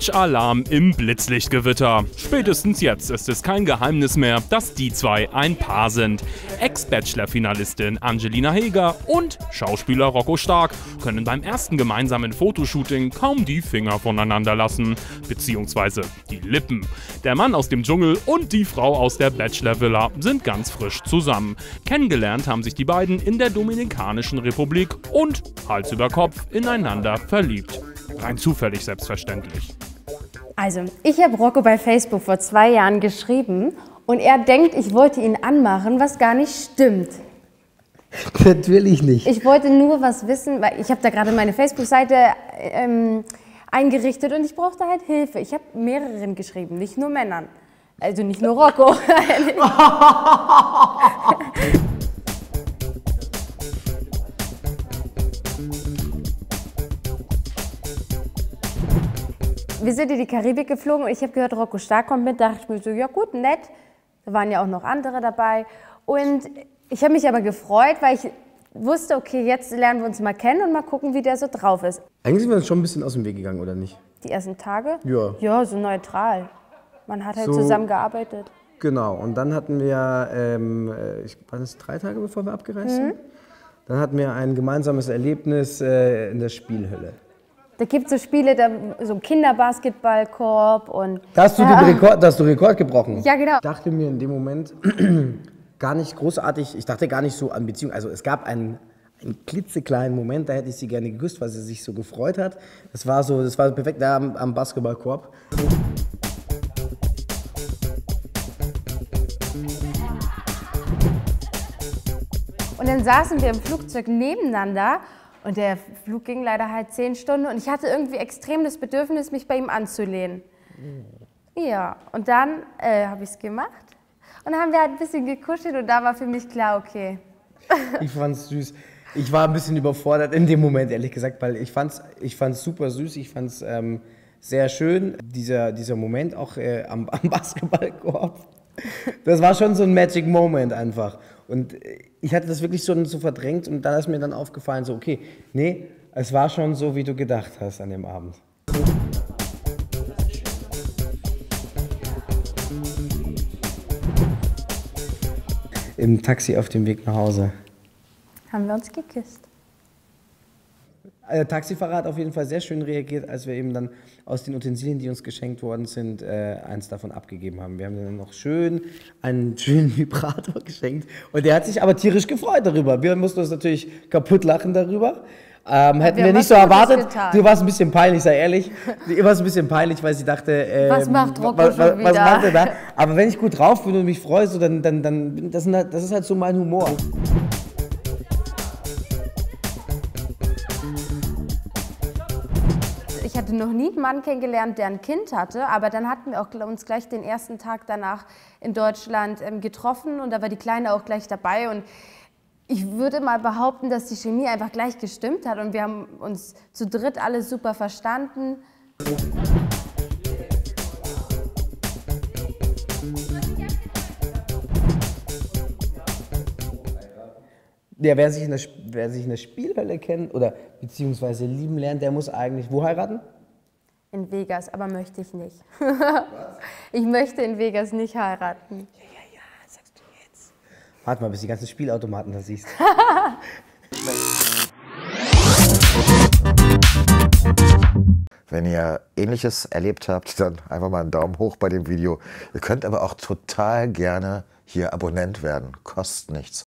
Match-Alarm im Blitzlichtgewitter. Spätestens jetzt ist es kein Geheimnis mehr, dass die zwei ein Paar sind. Ex-Bachelor-Finalistin Angelina Heger und Schauspieler Rocco Stark können beim ersten gemeinsamen Fotoshooting kaum die Finger voneinander lassen, beziehungsweise die Lippen. Der Mann aus dem Dschungel und die Frau aus der Bachelor-Villa sind ganz frisch zusammen. Kennengelernt haben sich die beiden in der Dominikanischen Republik und Hals über Kopf ineinander verliebt. Rein zufällig selbstverständlich. Also, ich habe Rocco bei Facebook vor 2 Jahren geschrieben und er denkt, ich wollte ihn anmachen, was gar nicht stimmt. Natürlich nicht. Ich wollte nur was wissen, weil ich habe da gerade meine Facebook-Seite eingerichtet und ich brauchte halt Hilfe. Ich habe mehreren geschrieben, nicht nur Männern. Also nicht nur Rocco. Wir sind in die Karibik geflogen und ich habe gehört, Rocco Stark kommt mit. Da dachte ich mir so, ja gut, nett. Da waren ja auch noch andere dabei. Und ich habe mich aber gefreut, weil ich wusste, okay, jetzt lernen wir uns mal kennen und mal gucken, wie der so drauf ist. Eigentlich sind wir uns schon ein bisschen aus dem Weg gegangen, oder nicht? Die ersten Tage? Ja. Ja, so neutral. Man hat halt So, zusammen gearbeitet. Genau, und dann hatten wir, waren es 3 Tage, bevor wir abgereist sind? Dann hatten wir ein gemeinsames Erlebnis in der Spielhölle. Da gibt es so Spiele, so ein Kinderbasketballkorb und... Da hast du den Rekord gebrochen. Ja, genau. Ich dachte mir in dem Moment gar nicht großartig, ich dachte gar nicht so an Beziehung. Also es gab einen klitzekleinen Moment, da hätte ich sie gerne geküsst, weil sie sich so gefreut hat. Das war perfekt da am Basketballkorb. Und dann saßen wir im Flugzeug nebeneinander und der Flug ging leider halt 10 Stunden und ich hatte irgendwie extrem das Bedürfnis, mich bei ihm anzulehnen. Ja, und dann habe ich es gemacht und dann haben wir halt ein bisschen gekuschelt und da war für mich klar, okay. Ich fand's süß. Ich war ein bisschen überfordert in dem Moment, ehrlich gesagt, weil ich fand's super süß, ich fand's sehr schön, dieser Moment auch am Basketballkorb. Das war schon so ein Magic Moment einfach. Und ich hatte das wirklich so verdrängt und dann ist mir dann aufgefallen, so okay, nee, es war schon so, wie du gedacht hast an dem Abend. Im Taxi auf dem Weg nach Hause. Haben wir uns geküsst. Der Taxifahrer hat auf jeden Fall sehr schön reagiert, als wir eben dann aus den Utensilien, die uns geschenkt worden sind, eins davon abgegeben haben. Wir haben dann noch einen schönen Vibrator geschenkt und der hat sich aber tierisch gefreut darüber. Wir mussten uns natürlich kaputt lachen darüber. Hätten wir nicht so erwartet. Du warst ein bisschen peinlich, sei ehrlich. Du warst ein bisschen peinlich, weil sie dachte, was macht Rocco schon wieder? Was macht er da? Aber wenn ich gut drauf bin und mich freue, so, dann das ist halt so mein Humor. Ich hatte noch nie einen Mann kennengelernt, der ein Kind hatte, aber dann hatten wir uns gleich den ersten Tag danach in Deutschland getroffen und da war die Kleine auch gleich dabei und ich würde mal behaupten, dass die Chemie einfach gleich gestimmt hat und wir haben uns zu dritt alle super verstanden. Ja, wer sich in der Spielhölle kennt oder beziehungsweise lieben lernt, der muss eigentlich wo heiraten? In Vegas, aber möchte ich nicht. Was? Ich möchte in Vegas nicht heiraten. Ja, sagst du jetzt. Warte mal, bis die ganzen Spielautomaten da siehst. Wenn ihr Ähnliches erlebt habt, dann einfach mal einen Daumen hoch bei dem Video. Ihr könnt aber auch total gerne hier Abonnent werden. Kostet nichts.